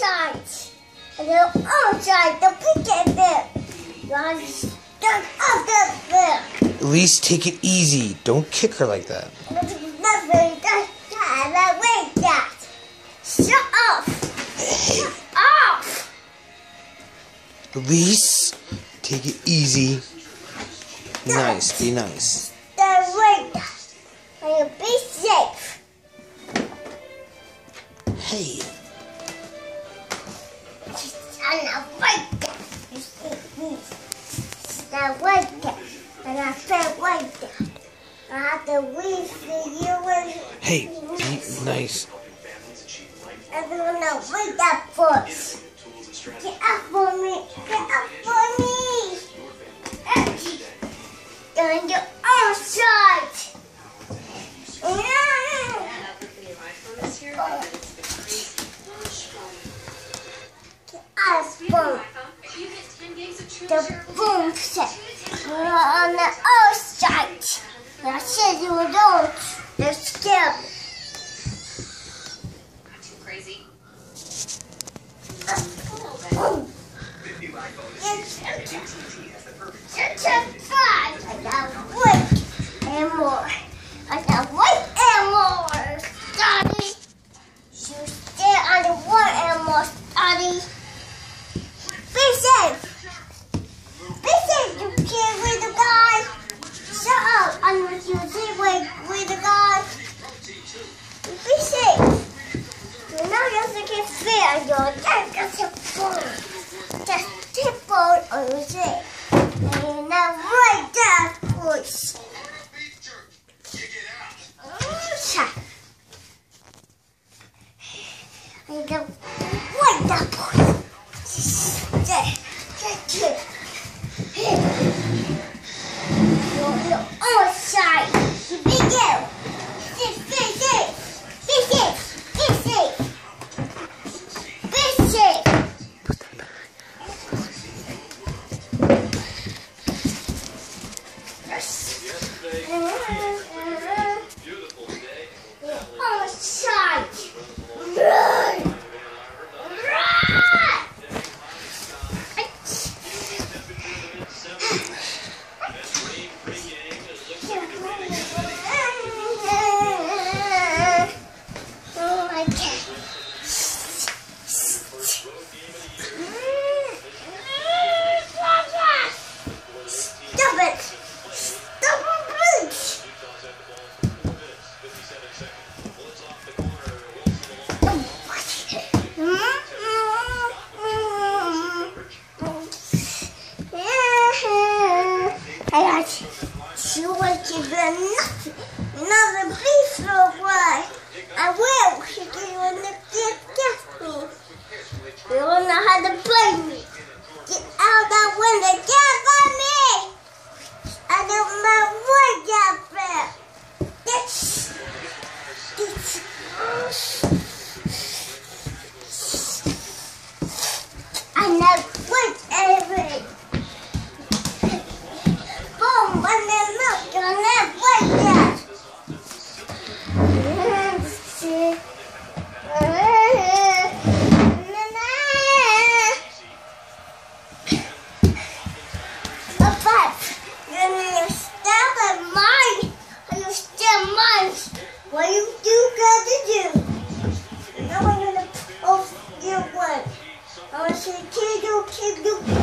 sides. And the other side, the picket bit. Elise, take it easy. Don't kick her like that. Shut up! Hey. Shut up! Elise, take it easy. Be nice, be nice. Stay awake. And be safe. Hey. And I wake up. I wake up. And I feel wake up. I have to wait for you and Hey, be nice. everyone else wake up first. Get up for me. Get up for me. On your own side. The boom set. We're on the other side. I said you don't. They're scared. Not too crazy. It's a fun. I got white and more. I got white and more. Dottie. You stay on the white and more, Dottie. Be safe. Be safe, you kid with the guy. Shut up. I'm with you. See with the guy. Be safe. You're not just looking fair. You're just a fool. Just tip on your shit. And now right there, push. And then right there, push. There. You're on the other side. Be careful. Be safe. Be safe. Be safe. Be safe. You will give her nothing, another piece of away. I will kick you in the get me. You don't know how to play me. Get out that window, get by me. I don't know what you're there. I know whatever. What you got to do? No one gonna post your one. I want to say, keep you